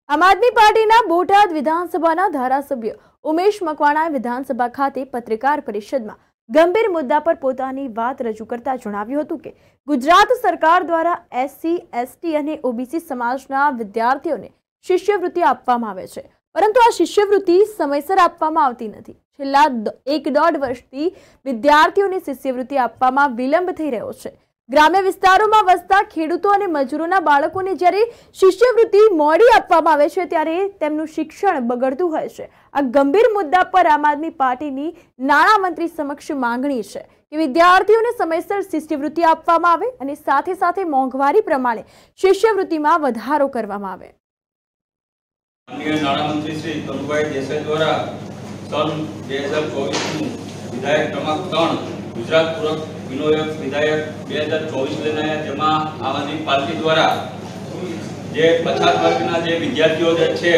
આમ આદમી પાર્ટીના બોટાદ વિધાનસભાના ધારાસભ્ય ઉમેશ મકવાણાએ વિધાનસભા ખાતે પત્રકાર પરિષદમાં ગંભીર મુદ્દા પર પોતાની વાત રજૂ કરતા જણાવ્યું હતું કે ગુજરાત સરકાર દ્વારા એસસી, એસટી અને ઓબીસી સમાજના વિદ્યાર્થીઓને શિષ્યવૃત્તિ આપવામાં આવે છે, પરંતુ આ શિષ્યવૃત્તિ સમયસર આપવામાં આવતી નથી। છેલ્લા 1.5 વર્ષથી વિદ્યાર્થીઓને શિષ્યવૃત્તિ આપવામાં વિલંબ થઈ રહ્યો છે। ગ્રામ્ય વિસ્તારોમાં વસતા ખેડૂતો અને મજૂરોના બાળકોને જ્યારે શિષ્યવૃત્તિ મોડી આપવામાં આવે છે ત્યારે તેમનું શિક્ષણ બગડતું હોય છે। આ ગંભીર મુદ્દા પર આમ આદમી પાર્ટીની નાણાં મંત્રી સમક્ષ માંગણી છે કે વિદ્યાર્થીઓને સમયસર શિષ્યવૃત્તિ આપવામાં આવે અને સાથે સાથે મોંઘવારી પ્રમાણે શિષ્યવૃત્તિમાં વધારો કરવામાં આવે। માનનીય નાણાં મંત્રી શ્રી કનુભાઈ દેસાઈ દ્વારા સન 2024 વિધાયક ક્રમાંક 3 ગુજરાત પૂરક વિનોયક વિધાયક 2024 લઈને આવ્યા, જેમાં આમ આદમી પાર્ટી દ્વારા જે પછાત વર્ગના જે વિદ્યાર્થીઓ જે છે,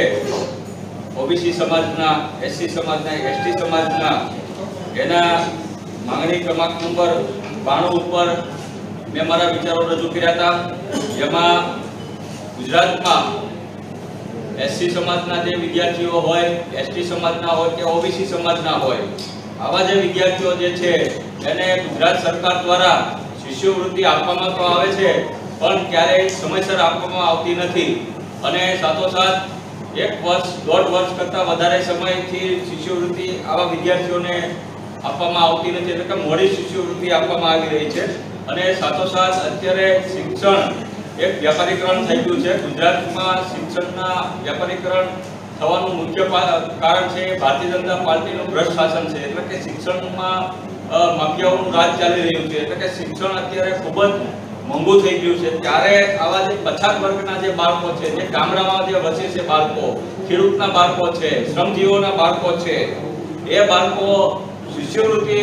ઓબીસી સમાજના, એસસી સમાજના, એસટી સમાજના, એના માંગણી ક્રમાંક નંબર 92 ઉપર મેં મારા વિચારો રજૂ કર્યા હતા। જેમાં ગુજરાતમાં એસસી સમાજના જે વિદ્યાર્થીઓ હોય, એસટી સમાજના હોય કે ઓબીસી સમાજના હોય, આવા જે વિદ્યાર્થીઓ જે છે એને ગુજરાત સરકાર દ્વારા શિષ્યવૃત્તિ આપવામાં તો આવે છે, પણ ક્યારેય સમયસર આપવામાં આવતી નથી અને સાથોસાથ 1 વર્ષ, 1.5 વર્ષ કરતાં વધારે સમયથી શિષ્યવૃત્તિ આવા વિદ્યાર્થીઓને આપવામાં આવતી નથી, એટલે કે મોડી શિષ્યવૃત્તિ આપવામાં આવી રહી છે। અને સાથોસાથ અત્યારે શિક્ષણ એક વ્યાપારીકરણ થઈ ગયું છે। ગુજરાતમાં શિક્ષણના વ્યાપારીકરણ થવાનું મુખ્ય કારણ છે ભારતીય જનતા પાર્ટીનું ભ્રષ્ટ શાસન છે, એટલે કે શિક્ષણમાં માફિયાઓનું રાજ ચાલી રહ્યું છે, એટલે કે શિક્ષણ અત્યારે ખૂબ જ મોંઘું થઈ ગયું છે। ત્યારે આવા જે પછાત વર્ગના જે બાળકો છે, જે ગામડામાં જે વસે છે બાળકો, ખેડૂતના બાળકો છે, શ્રમજીવીઓના બાળકો છે, એ બાળકો શિષ્યવૃત્તિ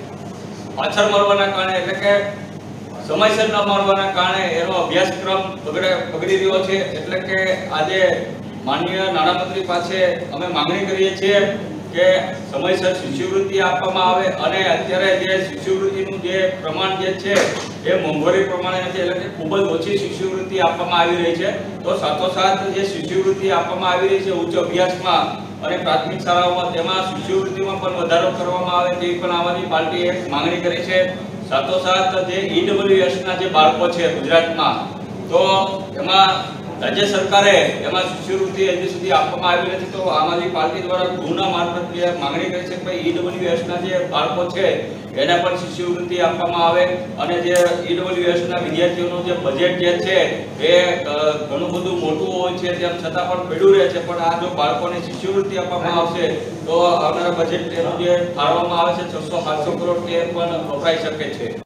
પાછળ મળવાના કારણે, એટલે કે સમયસર ન મળવાના કારણે એનો અભ્યાસક્રમ બગડી રહ્યો છે। એટલે કે આજે માનનીય નાણામંત્રી પાસે અમે માંગણી કરીએ છીએ કે સમયસર શિષ્યવૃત્તિ આપવામાં આવે અને અત્યારે જે શિષ્યવૃત્તિનું જે પ્રમાણ જે છે એ મોંઘવારી પ્રમાણે નથી, એટલે કે ખૂબ જ ઓછી શિષ્યવૃત્તિ આપવામાં આવી રહી છે। તો સાથોસાથ જે શિષ્યવૃત્તિ આપવામાં આવી રહી છે ઉચ્ચ અભ્યાસમાં અને પ્રાથમિક શાળાઓમાં, તેમાં શિષ્યવૃત્તિમાં પણ વધારો કરવામાં આવે તેવી પણ આમ આદમી પાર્ટીએ માંગણી કરી છે। સાથોસાથ જે ઈડબ્લ્યુએસના જે બાળકો છે ગુજરાતમાં, તો એમાં રાજ્ય સરકારે એમાં શિષ્યવૃત્તિ હજી સુધી આપવામાં આવી નથી, તો આમ આદમી પાર્ટી દ્વારા ગૃહના મારફતે માંગણી કરી છે કે ભાઈ ઈડબ્લ્યુએસના જે બાળકો છે એને પણ શિષ્યવૃત્તિ આપવામાં આવે અને જે ઈડબ્લ્યુએસના વિદ્યાર્થીઓનું જે બજેટ જે છે એ ઘણું બધું મોટું હોય છે, તેમ છતાં પણ પડ્યું રહે છે, પણ આ જો બાળકોને શિષ્યવૃત્તિ આપવામાં આવશે તો આવનારા બજેટ એનું જે ફાળવવામાં આવે છે 600-700 કરોડ તે પણ વપરાઈ શકે છે।